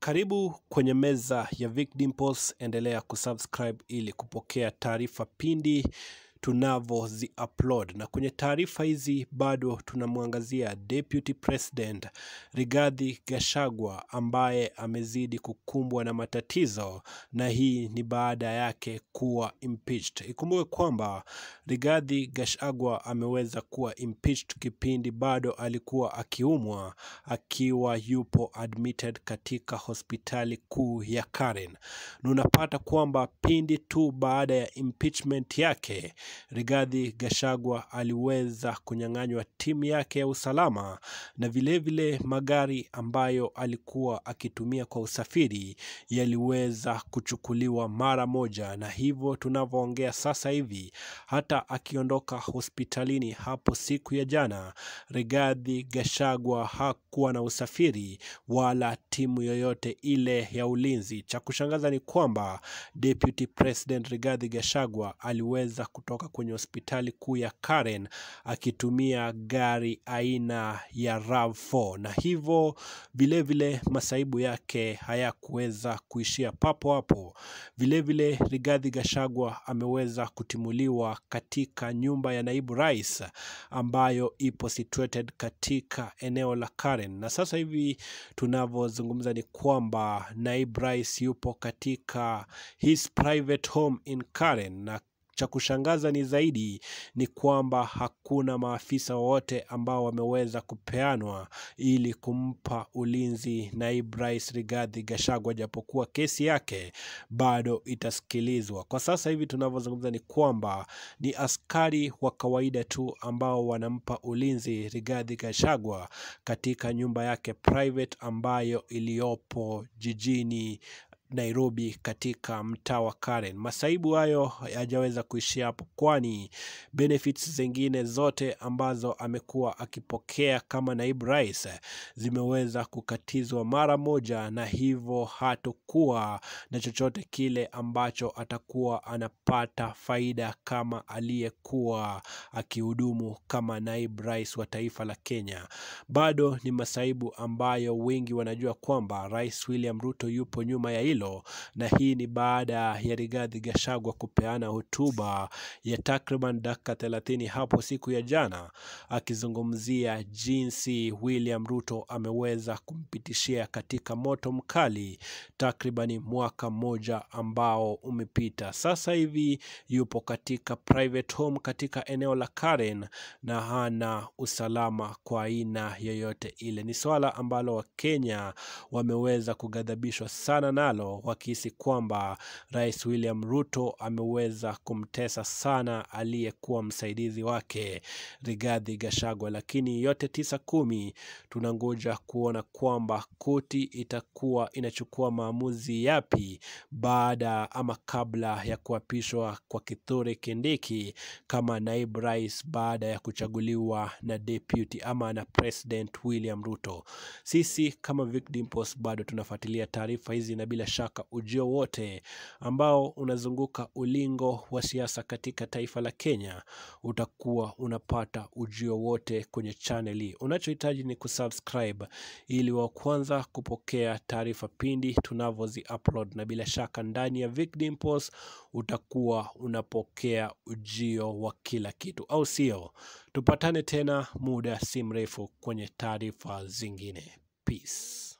Karibu kwenye meza ya Vic Dimples, endelea kusubscribe ili kupokea taarifa pindi tunavozi upload. Na kwenye taarifa hizi bado tunamwangazia Deputy President Rigathi Gachagua ambaye amezidi kukumbwa na matatizo, na hii ni baada yake kuwa impeached. Ikumbuke kwamba Rigathi Gachagua ameweza kuwa impeached kipindi bado alikuwa akiumwa, akiwa yupo admitted katika hospitali kuu ya Karen. Na unapata kwamba pindi tu baada ya impeachment yake, Rigathi Gachagua aliweza kunyang'anywa timu yake ya usalama na vile magari ambayo alikuwa akitumia kwa usafiri yaliweza kuchukuliwa mara moja, na hivyo tunavyoongea sasa hivi hata akiondoka hospitalini hapo siku ya jana, Rigathi Gachagua hakuwa na usafiri wala timu yoyote ile ya ulinzi. Cha kushangaza ni kwamba Deputy President Rigathi Gachagua aliweza kutoka kwenye hospitali kuu ya Karen akitumia gari aina ya RAV4, na hivyo vile masaibu yake hayakuweza kuishia papo hapo. Vile Rigathi Gachagua ameweza kutimuliwa katika nyumba ya naibu rais ambayo ipo situated katika eneo la Karen, na sasa hivi tunavyozungumza ni kwamba naibu rais yupo katika his private home in Karen. Na cha kushangaza ni zaidi ni kwamba hakuna maafisa wote ambao wameweza kupeanwa ili kumpa ulinzi naibu rais Rigathi Gachagua, japokuwa kesi yake bado itasikilizwa. Kwa sasa hivi tunavyozungumza ni kwamba ni askari wa kawaida tu ambao wanampa ulinzi Rigathi Gachagua katika nyumba yake private ambayo iliyopo jijini Nairobi katika mtaa wa Karen. Masaibu hayo hajaweza kuishia hapo, kwani benefits zingine zote ambazo amekuwa akipokea kama naibu rais zimeweza kukatizwa mara moja, na hivyo hatakuwa na chochote kile ambacho atakuwa anapata faida kama aliyekuwa akihudumu kama naibu rais wa taifa la Kenya. Bado ni masaibu ambayo wengi wanajua kwamba Rais William Ruto yupo nyuma ya hilo, na hii ni baada ya Rigathi Gachagua kupeana hotuba ya takriban dakika 30 hapo siku ya jana, akizungumzia jinsi William Ruto ameweza kumpitishia katika moto mkali takriban mwaka mmoja ambao umepita. Sasa hivi yupo katika private home katika eneo la Karen na hana usalama kwa aina yoyote ile. Ni swala ambalo Wakenya wameweza kughadhabishwa sana nalo, wakihisi kwamba Rais William Ruto ameweza kumtesa sana aliyekuwa msaidizi wake Rigathi Gachagua. Lakini yote 9-10 tunangoja kuona kwamba koti itakuwa inachukua maamuzi yapi baada ama kabla ya kuapishwa kwa Kindiki kama naibu rais baada ya kuchaguliwa na deputy ama na President William Ruto. Sisi kama Vic Dimples bado tunafuatilia taarifa hizi, na bila shaka ujio wote ambao unazunguka ulingo wa siasa katika taifa la Kenya utakuwa unapata ujio wote kwenye channel hii. Unachohitaji ni kusubscribe ili wa kwanza kupokea taarifa pindi tunavozi upload, na bila shaka ndani ya Vic Dimples utakuwa unapokea ujio wa kila kitu, au sio? Tupatane tena muda si mrefu kwenye taarifa zingine. Peace.